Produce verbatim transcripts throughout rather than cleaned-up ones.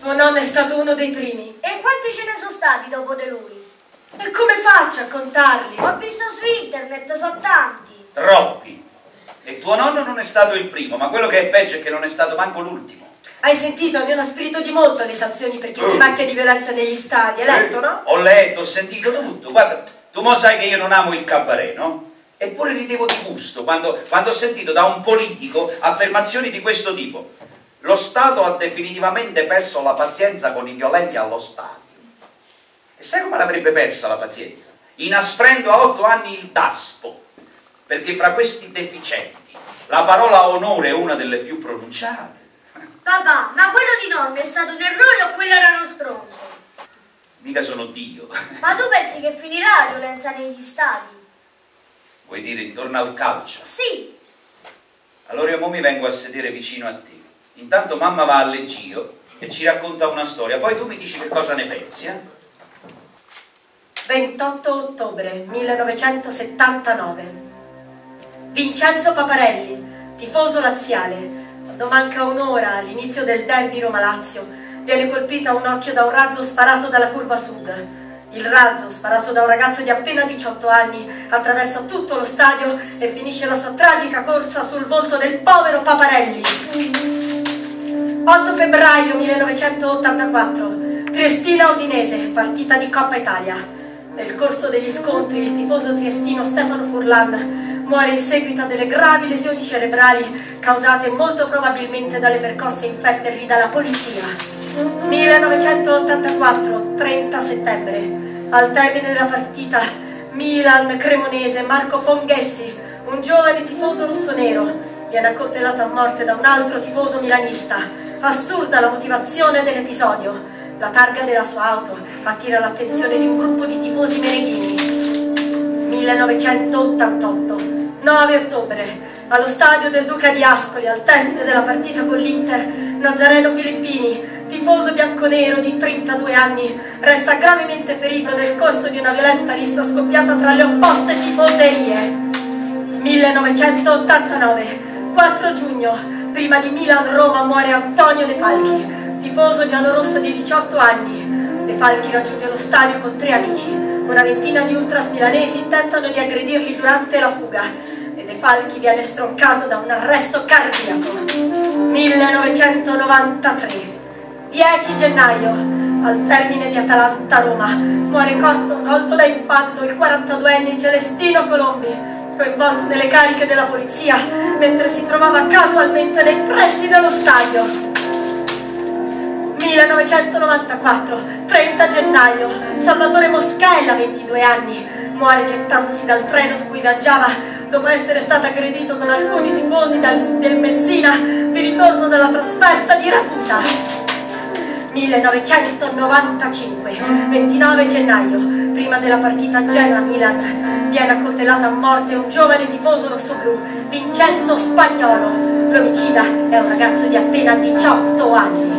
Tuo nonno è stato uno dei primi. E quanti ce ne sono stati dopo di lui? E come faccio a contarli? Ho visto su internet, so tanti. Troppi. E tuo nonno non è stato il primo, ma quello che è peggio è che non è stato manco l'ultimo. Hai sentito? Hanno inasprito di molto le sanzioni per chi si macchia di violenza negli stadi. Hai letto, no? Ho letto, ho sentito tutto. Guarda, tu mo sai che io non amo il cabaret, no? Eppure ridevo di gusto quando, quando ho sentito da un politico affermazioni di questo tipo. Lo Stato ha definitivamente perso la pazienza con i violenti allo stadio. E sai come l'avrebbe persa la pazienza? Inasprendo a otto anni il daspo. Perché fra questi deficienti la parola onore è una delle più pronunciate. Papà, ma quello di nonno è stato un errore o quello era uno stronzo? Mica sono Dio. Ma tu pensi che finirà la violenza negli stadi? Vuoi dire intorno al calcio? Sì. Allora io mo mi vengo a sedere vicino a te. Intanto mamma va al leggio e ci racconta una storia, poi tu mi dici che cosa ne pensi, eh? ventotto ottobre millenovecentosettantanove. Vincenzo Paparelli, tifoso laziale. Quando manca un'ora all'inizio del derby Roma-Lazio, viene colpito a un occhio da un razzo sparato dalla curva sud. Il razzo, sparato da un ragazzo di appena diciotto anni, attraversa tutto lo stadio e finisce la sua tragica corsa sul volto del povero Paparelli. otto febbraio millenovecentottantaquattro, Triestina-Udinese, partita di Coppa Italia. Nel corso degli scontri il tifoso triestino Stefano Furlan muore in seguito a delle gravi lesioni cerebrali causate molto probabilmente dalle percosse infertegli dalla polizia. millenovecentottantaquattro, trenta settembre. Al termine della partita Milan-Cremonese, Marco Fonghessi, un giovane tifoso rossonero, viene accoltellato a morte da un altro tifoso milanista. Assurda la motivazione dell'episodio. La targa della sua auto attira l'attenzione di un gruppo di tifosi meneghini. millenovecentottantotto, nove ottobre. Allo stadio del Duca di Ascoli, al termine della partita con l'Inter, Nazareno Filippini, tifoso bianconero di trentadue anni, resta gravemente ferito nel corso di una violenta rissa scoppiata tra le opposte tifoserie. millenovecentottantanove, quattro giugno, prima di Milan-Roma muore Antonio De Falchi, tifoso giallorosso di diciotto anni. De Falchi raggiunge lo stadio con tre amici. Una ventina di ultras milanesi tentano di aggredirli durante la fuga e De Falchi viene stroncato da un arresto cardiaco. millenovecentonovantatré, dieci gennaio, al termine di Atalanta-Roma, muore colto, colto da impatto il quarantaduenne Celestino Colombi, coinvolto nelle cariche della polizia mentre si trovava casualmente nei pressi dello stadio. millenovecentonovantaquattro, trenta gennaio, Salvatore Moschella, ventidue anni, muore gettandosi dal treno su cui viaggiava dopo essere stato aggredito con alcuni tifosi dal, del Messina di ritorno dalla trasferta di Ragusa. millenovecentonovantacinque, ventinove gennaio, prima della partita Genoa-Milan, viene accoltellato a morte un giovane tifoso rossoblù, Vincenzo Spagnolo. L'omicida è un ragazzo di appena diciotto anni.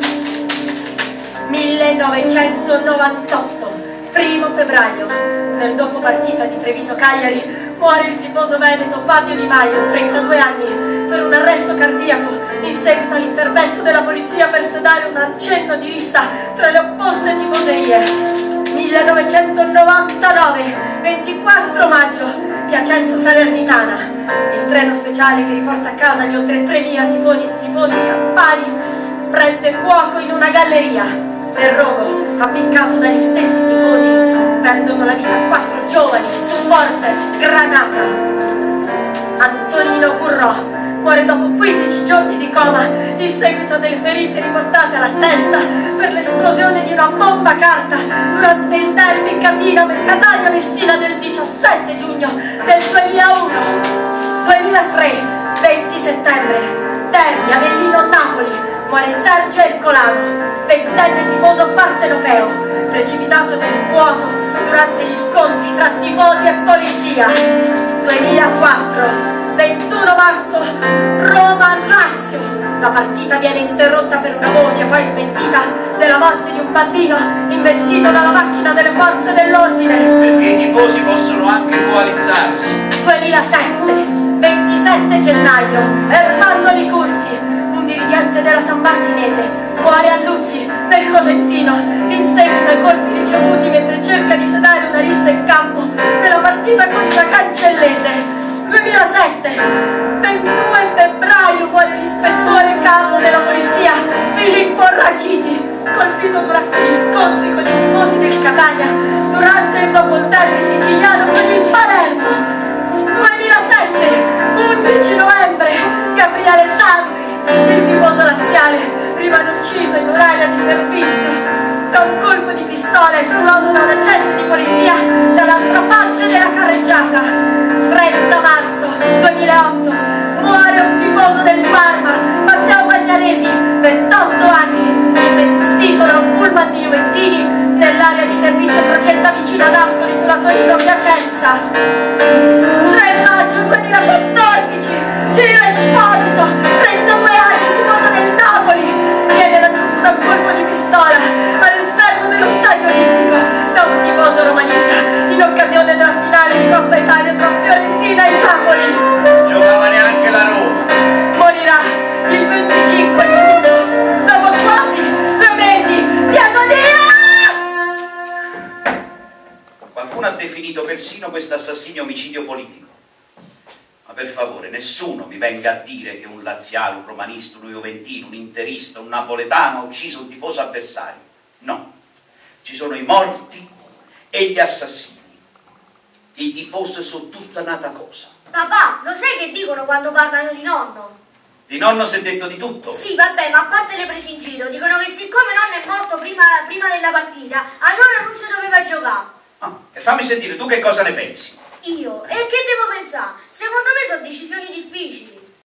millenovecentonovantotto, primo febbraio, nel dopo partita di Treviso-Cagliari, muore il tifoso veneto Fabio Di Maio, trentadue anni, per un arresto cardiaco in seguito all'intervento della polizia per sedare un accenno di rissa tra le opposte tifoserie. millenovecentonovantanove, ventiquattro maggio, Piacenza Salernitana, il treno speciale che riporta a casa gli oltre tremila tifosi campani prende fuoco in una galleria. Nel rogo, appiccato dagli stessi tifosi, perdono la vita quattro giovani supporter Granata. Antonino Currò muore dopo quindici giorni di coma in seguito a delle ferite riportate alla testa per l'esplosione di una bomba carta durante il derby Catania-Messina del diciassette giugno del duemilauno. duemilatré, venti settembre, derby Avellino-Napoli. Muore Sergio Ercolano, ventenne tifoso partenopeo, precipitato nel vuoto durante gli scontri tra tifosi e polizia. duemilaquattro, ventuno marzo, Roma-Lazio. La partita viene interrotta per una voce, poi smentita, della morte di un bambino investito dalla macchina delle forze dell'ordine. Perché i tifosi possono anche coalizzarsi. duemilasette, ventisette gennaio, Ermanno Licursi, un dirigente attaccante della San Martinese, muore a Luzzi, nel Cosentino, in seguito ai colpi ricevuti mentre cerca di sedare una rissa in campo nella partita contro la Cancellese. duemilasette, ventidue febbraio, muore l'ispettore capo della polizia Filippo Ragiti, colpito durante gli scontri con i tifosi del Catania durante e dopo il derby siciliano con il Palermo. duemilasette, undici novembre, Gabriele Sandri, il tifoso laziale, rimane ucciso in un'area di servizio da un colpo di pistola esploso da un agente di polizia dall'altra parte della carreggiata. trenta marzo duemilaotto, muore un tifoso del Parma, Matteo Pagliaresi, ventotto anni, investito da un pullman di Juventini nell'area di servizio Crocetta vicino ad Ascoli sulla Torino-Piacenza. tre maggio duemilaquattordici, Giro Esposito, trentadue anni, tifoso del Napoli, viene raggiunto da un colpo di pistola all'esterno dello Stadio Olimpico da un tifoso romanista in occasione della finale di Coppa Italia tra Fiorentina e Napoli. Giocava neanche la Roma. Morirà il venticinque giugno, dopo quasi due mesi di agonia! Qualcuno ha definito persino questo assassinio omicidio politico. Ma per favore, nessuno mi venga a dire che un laziale, un romanista, un juventino, un interista, un napoletano ha ucciso un tifoso avversario. No, ci sono i morti e gli assassini. I tifosi sono tutta nata cosa. Papà, lo sai che dicono quando parlano di nonno? Di nonno si è detto di tutto. Sì, vabbè, ma a parte le prese in giro, dicono che siccome nonno è morto prima, prima della partita, allora non si doveva giocare. Ah, e fammi sentire, tu che cosa ne pensi? Io? E che devo pensare? Secondo me sono decisioni difficili.